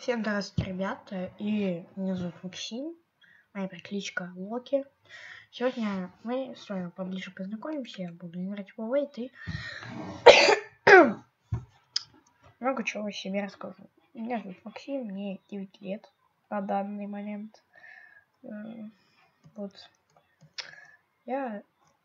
Всем здравствуйте, ребята, и меня зовут Максим, моя кличка Локи. Сегодня мы с вами поближе познакомимся, я буду играть в Wait и много чего о себе расскажу. Меня зовут Максим, мне 9 лет на данный момент. Вот. Я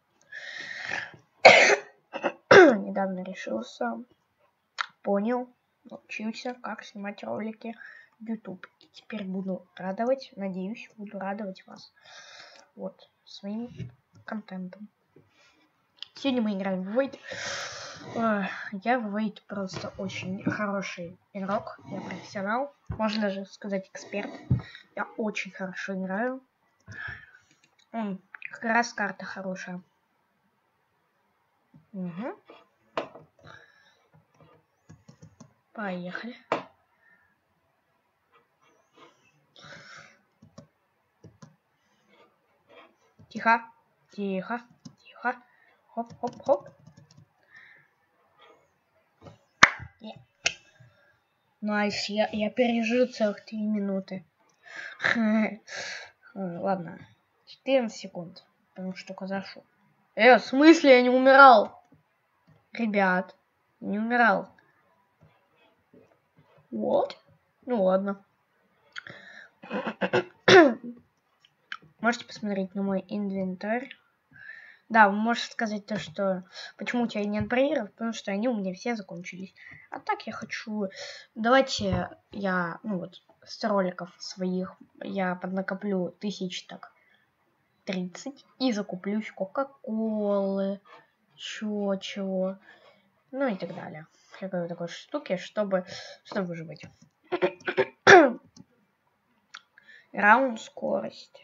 недавно решился, понял, научился, как снимать ролики в YouTube. И теперь буду радовать, надеюсь, буду радовать вас вот своим контентом. Сегодня мы играем в Wait. Я в Wait просто очень хороший игрок. Я профессионал. Можно даже сказать эксперт. Я очень хорошо играю. Как раз карта хорошая. Угу. Поехали. Тихо. Тихо. Тихо. Хоп-хоп-хоп. Найс, я пережил целых 3 минуты. Ладно. 14 секунд. Потому что только зашел. В смысле я не умирал? Ребят, не умирал. Вот. Ну ладно. Можете посмотреть на мой инвентарь. Да, вы можете сказать то, что почему у тебя нет барьеров, потому что они у меня все закончились. А так я хочу... Давайте я, с роликов своих я поднакоплю 1030 и закуплюсь кока-колы, чего, ну и так далее. Всякой такой штуки, чтобы выживать. Раунд скорость.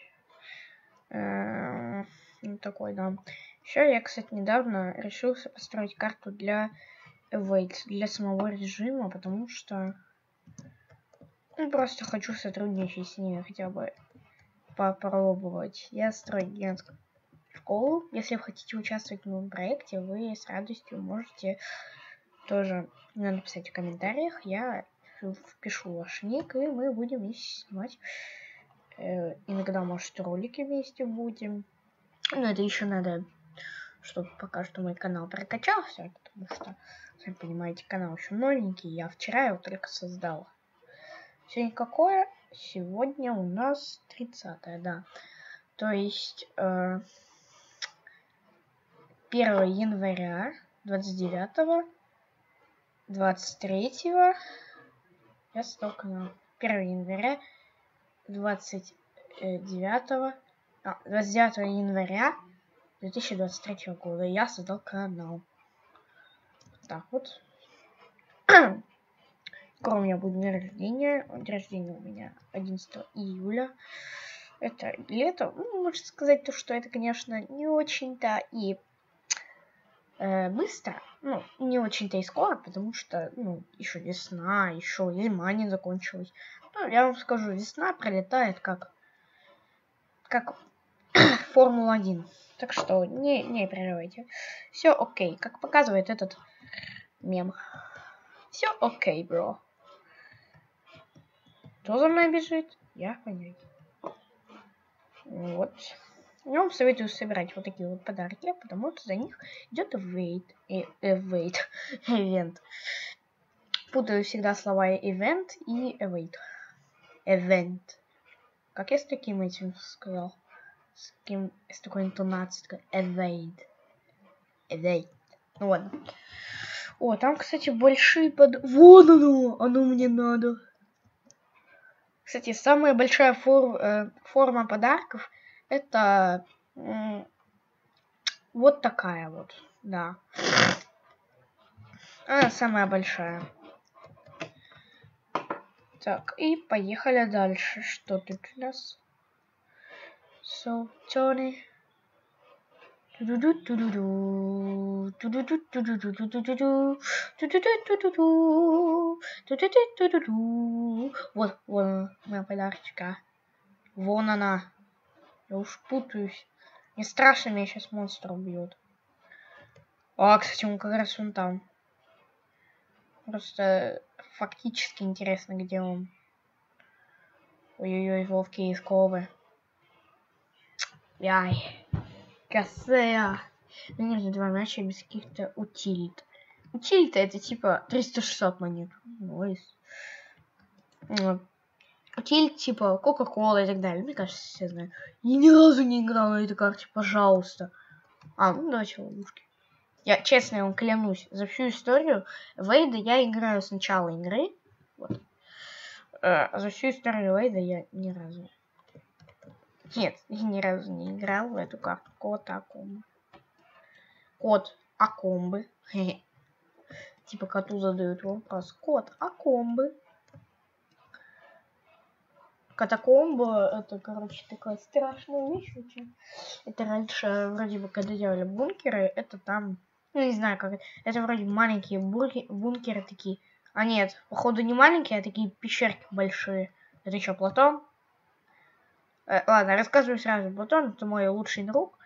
Такой, да. Еще я, кстати, недавно решился построить карту для Await, для самого режима, потому что просто хочу сотрудничать с ними, хотя бы попробовать. Я строю гигантскую школу. Если вы хотите участвовать в моем проекте, вы с радостью можете тоже написать в комментариях. Я впишу ваш ник, и мы будем вместе снимать. Иногда, может, ролики вместе будем. Но это еще надо, чтобы пока что мой канал прокачался, потому что, сами понимаете, канал еще новенький. Я вчера его только создал. Сегодня какое? Сегодня у нас 30-е, да. То есть 1 января, 29-го, 23-го. Я создал канал. 1 января, 29 января 2023 года я создал канал. Так вот. Скоро у меня будет день рождения. День рождения у меня 11 июля. Это лето. Можно сказать, что это, конечно, не очень-то и быстро. Не очень-то и скоро, потому что, еще весна, еще зима не закончилась. Я вам скажу, весна пролетает как Формула-1. Так что не переживайте. Все окей, как показывает этот мем. Все окей, бро. Кто за мной бежит? Я понять. Вот. Я вам советую собирать вот такие вот подарки, потому что за них идет ивент. Путаю всегда слова event и await. Event. Как я с таким этим сказал? С такой интонацией. Evade. Ну ладно. О, там, кстати, большие Вон оно мне надо. Кстати, самая большая форма подарков это вот такая вот, да. Она самая большая. Так, и поехали дальше. Что тут у нас? So, Tony. Вот моя подарочка. Вон она. Я уж путаюсь. Не страшно, меня сейчас монстр убьет. Кстати, он как раз вон там. Просто фактически интересно, где он. Ой-ой-ой, ловкие сковы. Яй. Косая. Нанежно 2 матча без каких-то утилит. Утилита это типа 360 монет. Нойс. Утилит типа Кока-Кола и так далее. Мне кажется, все знают. Я ни разу не играл на этой карте, пожалуйста. Ну давайте ловушки. Я честно вам клянусь, за всю историю Вейда я играю с начала игры. Вот. За всю историю Вейда я ни разу... Нет, я ни разу не играл в эту карту. Код Акомбы. Код Акомбы. Типа коту задают вопрос. Код Акомбы. Катакомба это, короче, такая страшная вещь очень. Это раньше, вроде бы, когда делали бункеры, это там, ну, не знаю, как это вроде маленькие бункеры такие. А нет, походу не маленькие, а такие пещерки большие. Это еще Платон. Ладно, рассказываю сразу. Платон это мой лучший друг.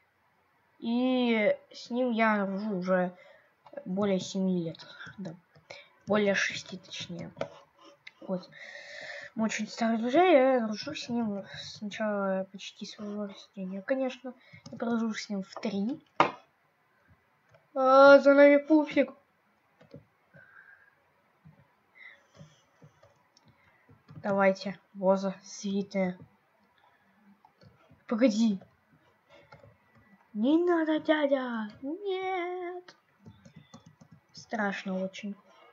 И с ним я дружу уже более 7 лет. Да. Более 6, точнее. Вот. Мы очень старые друзья, я дружу с ним с начала почти своего рождения. Конечно, я дружу с ним в 3. За нами пуфик. Давайте, воза, свитая. Погоди. Не надо, дядя. Нет. Страшно очень.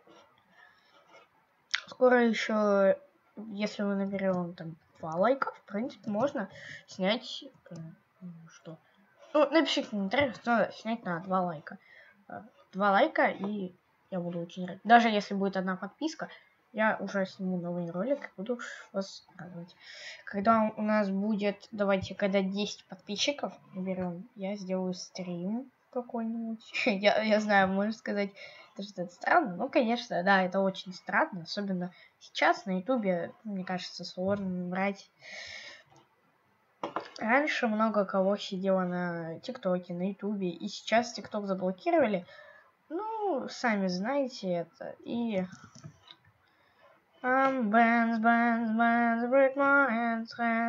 Скоро еще, если мы наберем там 2 лайка, в принципе, можно снять... что? Ну, напишите в комментариях, что снять на 2 лайка. 2 лайка, и я буду очень рад. Даже если будет 1 подписка, я уже сниму новый ролик и буду вас радовать. Когда у нас будет, давайте, когда 10 подписчиков наберем, я сделаю стрим какой-нибудь. я знаю, можно сказать, что это странно. Ну, конечно, да, это очень странно. Особенно сейчас на ютубе, мне кажется, сложно брать. Раньше много кого сидело на ТикТоке, на ютубе, и сейчас ТикТок заблокировали. Ну, сами знаете это. И... Bands, break my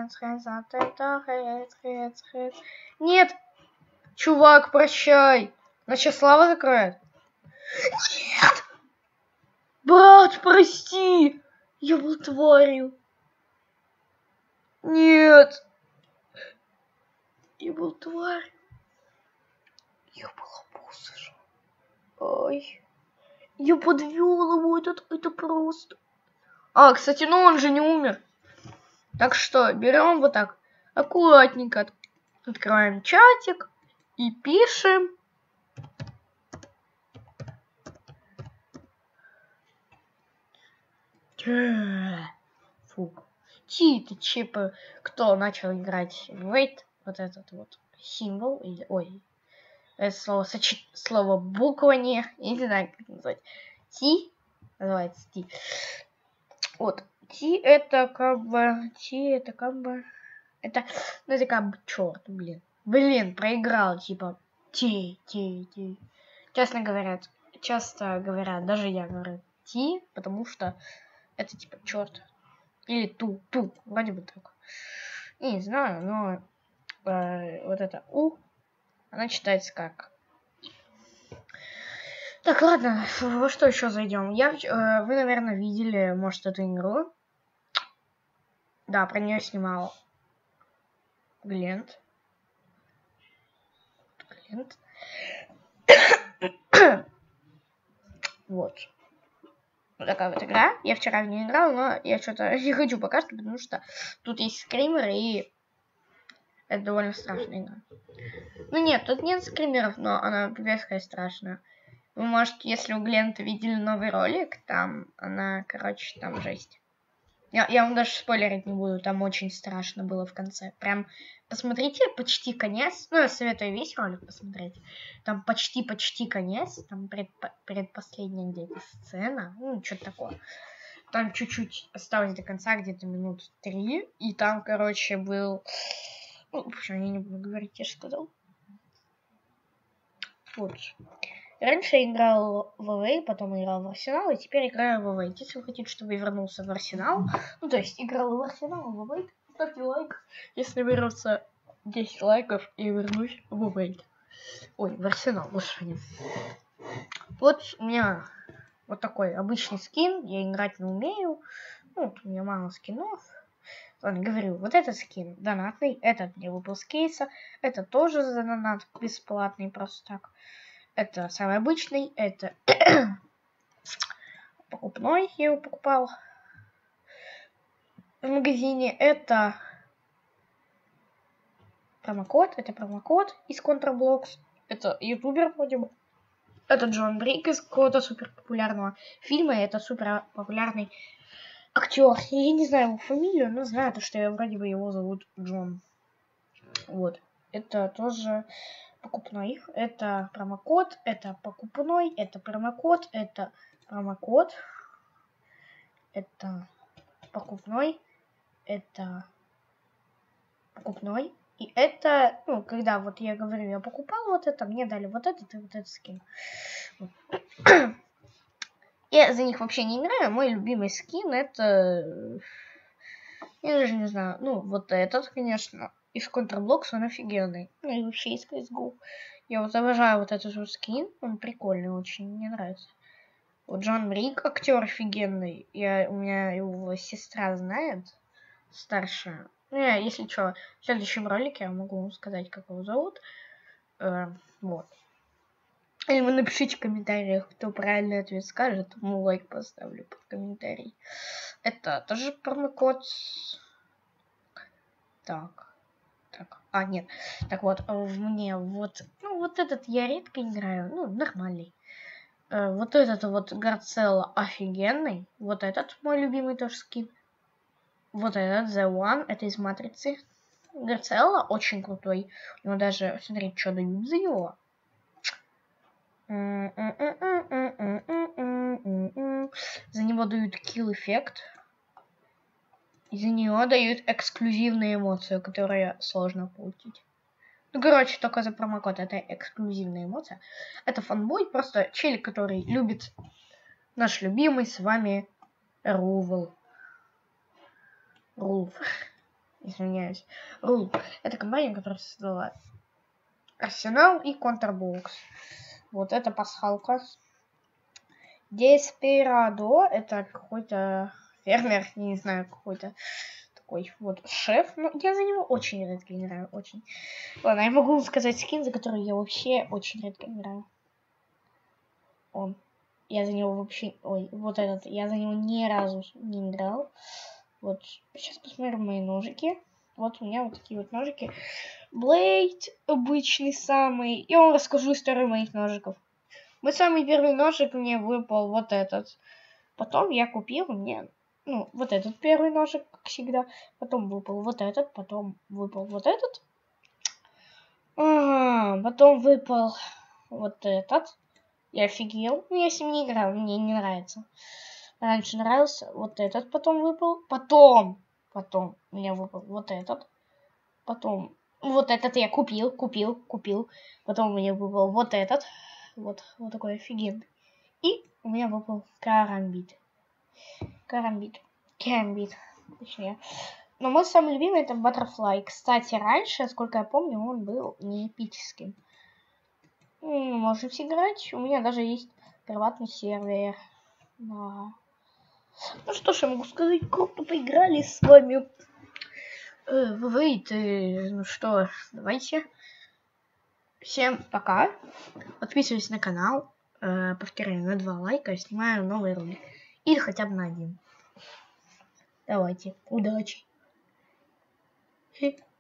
hands. Нет! Чувак, прощай! Нас сейчас Слава закроет. Нет! Брат, прости! Я был тварью. Нет! Я был тварь. Я был обузой. Ой. Я подвел его, это просто. Кстати, ну он же не умер. Так что берем вот так аккуратненько. Открываем чатик и пишем. Фу. Это типа, кто начал играть Wait, вот этот вот символ, или, ой, это слово буквание, я не знаю, как это назвать. T, называется T. Вот, T это как бы, это, ну это как бы, черт, блин, проиграл, типа, T. Часто говорят, даже я говорю T, потому что это типа черт. Или ту, вроде бы так. Не знаю, но вот это У, она читается как. Так, ладно, во что еще зайдем? Вы, наверное, видели, может, эту игру. Да, про нее снимал Глент. Вот. Вот такая вот игра. Я вчера в нее играл, но я что-то не хочу пока что, потому что тут есть скримеры, и это довольно страшная игра. Ну нет, тут нет скримеров, но она пипецкая страшная. Вы, может, если у Глента видели новый ролик, там она, короче, там жесть. Я вам даже спойлерить не буду, там очень страшно было в конце. Прям посмотрите, почти конец. Ну, я советую весь ролик посмотреть. Там почти конец. Там предпоследняя где-то сцена. Ну, что-то такое. Там чуть-чуть осталось до конца, где-то минут 3. И там, короче, был... Ну, в общем, я не буду говорить, я же сказал. Вот. Раньше я играл в ВВ, потом играл в Арсенал, и теперь играю в ВВ. Если вы хотите, чтобы я вернулся в Арсенал, ну, то есть играл в Арсенал, в ВВ, ставьте лайк. Если наберется 10 лайков, я вернусь в ВВ. Ой, в Арсенал, господи. Вот у меня вот такой обычный скин, я играть не умею. Ну, у меня мало скинов. Ладно, говорю, вот этот скин донатный, этот мне выпал с кейса, это тоже за донат бесплатный, просто так. Это самый обычный, это покупной, я его покупал в магазине. Это промокод из Contrablocks. Это ютубер вроде бы. Это Джон Брик из какого-то супер популярного фильма. Это супер популярный актер. Я не знаю его фамилию, но знаю, что вроде бы его зовут Джон. Вот. Это тоже покупной. Это промокод. Это покупной. Это промокод. Это промокод. Это покупной. Это покупной. И это, ну, когда вот я говорю, я покупал вот это, мне дали вот этот и вот этот скин. Я за них вообще не играю. Мой любимый скин это... Я даже не знаю. Ну, вот этот, конечно. Из Contrablocks он офигенный. Ну, и вообще из CSGO. Я вот обожаю вот этот вот скин. Он прикольный очень. Мне нравится. Вот Джон Брик, актер офигенный. У меня его сестра знает. Старшая. Если что, в следующем ролике я могу вам сказать, как его зовут. Вот. Или вы напишите в комментариях, кто правильный ответ скажет, ему лайк поставлю под комментарий. Это тоже промокод. Так. Нет. Так вот, мне вот... Ну, вот этот я редко играю. Ну, нормальный. Вот этот вот Гарцелла офигенный. Вот этот мой любимый тоже скин. Вот этот The One, это из Матрицы. Гарцелла очень крутой. У него даже, смотрите, что дают за него. За него дают килл-эффект. И за него дают эксклюзивные эмоции, которые сложно получить. Ну, короче, только за промокод. Это эксклюзивная эмоция. Это фанбой, просто челик, который любит наш любимый с вами Рулф. Извиняюсь. Рулф. Это компания, которая создала Арсенал и Contrablocks. Вот это пасхалка. Деспирадо. Это какой-то фермер, не знаю, какой-то такой вот шеф. Ну, я за него очень редко играю. Очень. Ладно, я могу сказать скин, за который я вообще очень редко играю. Он. Я за него вообще... Ой, вот этот. Я за него ни разу не играл. Вот. Сейчас посмотрим мои ножики. Вот у меня вот такие вот ножики. Блейд обычный самый. И вам расскажу историю моих ножиков. Мой самый первый ножик мне выпал вот этот. Потом я купил мне... Ну, вот этот первый ножик, как всегда. Потом выпал вот этот. Потом выпал вот этот. Потом выпал вот этот. Я офигел. Ну, я с ним не играл. Мне не нравится. Раньше нравился вот этот. Потом выпал. Потом мне выпал вот этот. Потом вот этот я купил. Потом мне выпал вот этот. Вот такой офигенный. И у меня выпал Карамбит. Точнее. Но мой самый любимый это Butterfly. Кстати, раньше, сколько я помню, он был не эпическим. Можем сыграть. У меня даже есть приватный сервер. Да. Ну что ж, я могу сказать, круто поиграли с вами. Ну что, давайте. Всем пока. Подписывайтесь на канал. Повторяю, на 2 лайка снимаю новый ролик. Или хотя бы на 1. Давайте. Удачи.